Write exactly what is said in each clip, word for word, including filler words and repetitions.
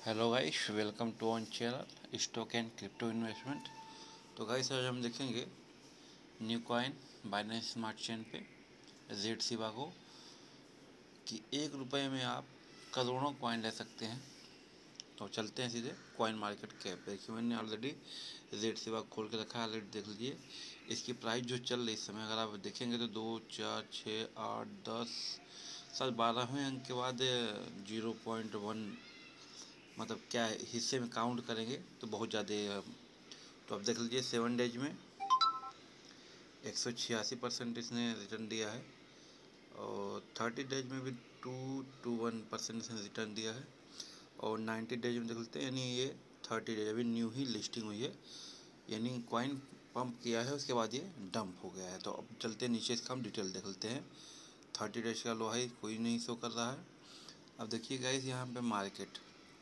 Hello guys, welcome to on channel stock and crypto investment. तो guys आज हम देखेंगे new coin Binance smart chain पे Z Shiba को कि एक रुपये में आप करोड़ों कॉइन ले सकते हैं। तो चलते हैं सीधे कॉइन मार्केट कैप। देखिए मैंने ऑलरेडी जेड सिबा खोल के रखा है, ऑलरेडी देख लीजिए। इसकी प्राइस जो चल रही इस समय अगर आप देखेंगे तो दो चार छः आठ दस साल बारहवें अंक के बाद जीरो पॉइंट वन मतलब क्या है हिस्से में काउंट करेंगे तो बहुत ज़्यादा है। तो अब देख लीजिए सेवन डेज में एक सौ छियासी परसेंट इसने रिटर्न दिया है और थर्टी डेज में भी टू टू वन परसेंट इसने रिटर्न दिया है और नाइन्टी डेज में देख लेते हैं, यानी ये थर्टी डेज अभी न्यू ही लिस्टिंग हुई है, यानी कॉइन पंप किया है उसके बाद ये डंप हो गया है। तो अब चलते हैं नीचे, इसका हम डिटेल देख लेते हैं। थर्टी डेज का लो हाई कोई नहीं शो कर रहा है। अब देखिए गाइस यहाँ पे मार्केट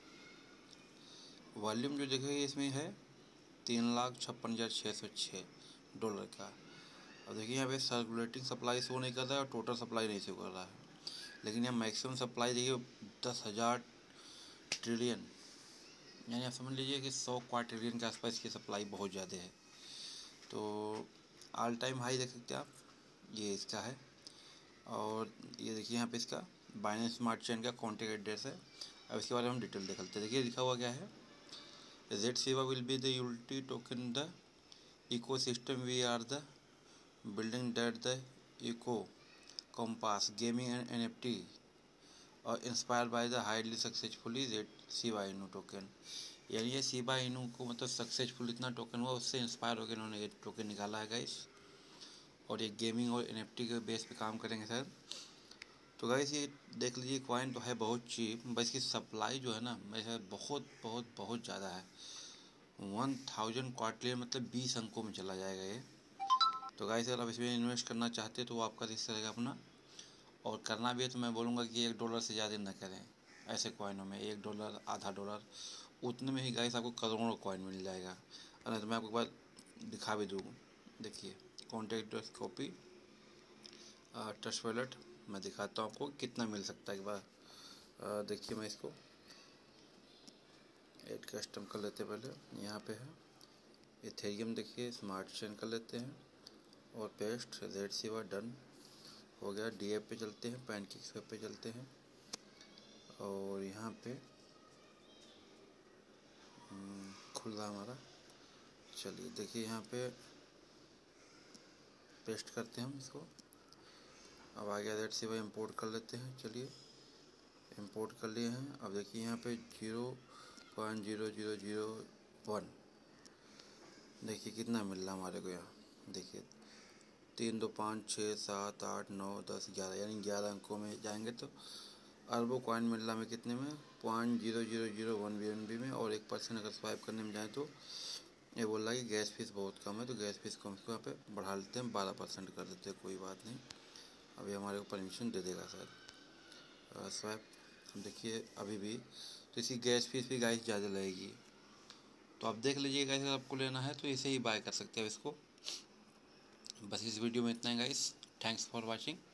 वॉल्यूम जो देखिए इसमें है तीन लाख छप्पन हज़ार छः सौ छः डॉलर का। अब देखिए यहाँ पे सर्कुलेटिंग सप्लाई शो नहीं कर रहा है और टोटल सप्लाई नहीं शो कर रहा है, लेकिन यहाँ मैक्सिमम सप्लाई देखिए दस हज़ार ट्रिलियन, यानी आप समझ लीजिए कि सौ क्वार्टिलियन के आसपास की सप्लाई बहुत ज़्यादा है। तो ऑल टाइम हाई देख सकते हैं आप, ये इसका है। और ये देखिए यहाँ पे इसका बाइनेंस स्मार्ट चेन का कॉन्टैक्ट एड्रेस है। अब इसके बारे में हम डिटेल देख लेते हैं। देखिए लिखा हुआ क्या है, Z Shiba will be the utility token in the ecosystem. We are the building that the eco compass gaming and N F T और inspire by the highly successfully Z Shiba Inu token. यानी ये सिबा इनू को मतलब successful इतना token हुआ उससे inspire होकर इन्होंने ये टोकन निकाला है गाइस, और ये गेमिंग और एनएफटी के बेस पे काम करेंगे सर। तो गाइस ये देख लीजिए कॉइन तो है बहुत चीप, बस इसकी सप्लाई जो है ना मेरे ख्याल बहुत बहुत बहुत ज़्यादा है। वन थाउजेंड क्वार्टरली मतलब बीस अंकों में चला जाएगा ये। तो गाइस अगर आप इसमें इन्वेस्ट करना चाहते हैं तो वो आपका रिस्क रहेगा अपना, और करना भी है तो मैं बोलूँगा कि एक डॉलर से ज़्यादा ना करें ऐसे कॉइनों में। एक डॉलर आधा डॉलर उतने में ही गाइस आपको करोड़ों कॉइन मिल जाएगा। और तो मैं आपको एक बार दिखा भी दूँ, देखिए कॉन्टैक्ट कॉपी ट्रस्ट वॉलेट मैं दिखाता हूँ आपको कितना मिल सकता है एक बार। देखिए मैं इसको ऐड कस्टम कर लेते हैं पहले, यहाँ पे है इथेरियम, देखिए स्मार्ट चेन कर लेते हैं और पेस्ट जेड सिबा डन हो गया। डीएफ पे चलते हैं, पैनकेक्स पे चलते हैं और यहाँ पे खुल रहा हमारा। चलिए देखिए यहाँ पे पेस्ट करते हैं हम इसको। अब आ गया जेड सिबा, इंपोर्ट कर लेते हैं। चलिए इंपोर्ट कर लिए हैं। अब देखिए यहाँ पे zero point zero zero zero one देखिए कितना मिल रहा हमारे को यहाँ। देखिए तीन दो पाँच छः सात आठ नौ दस ग्यारह, यानी ग्यारह अंकों में जाएंगे तो अरबों कॉइन मिल रहा है कितने में, point zero zero zero one B N B में। और एक परसेंट अगर स्वाइप करने में जाए तो ये बोल रहा है कि गैस फीस बहुत कम है, तो गैस फीस कम इसको यहाँ पे बढ़ा लेते हैं, बारह परसेंट कर देते हैं, कोई बात नहीं, अभी हमारे को परमिशन दे देगा सर स्वाइप। देखिए अभी भी तो इसकी गैस फीस भी गाइस ज़्यादा लगेगी। तो आप देख लीजिए गाइस, अगर आपको लेना है तो इसे ही बाय कर सकते हैं इसको। बस इस वीडियो में इतना ही गाइस, थैंक्स फॉर वाचिंग।